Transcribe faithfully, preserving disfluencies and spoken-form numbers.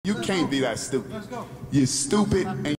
You can't be that stupid. You're stupid and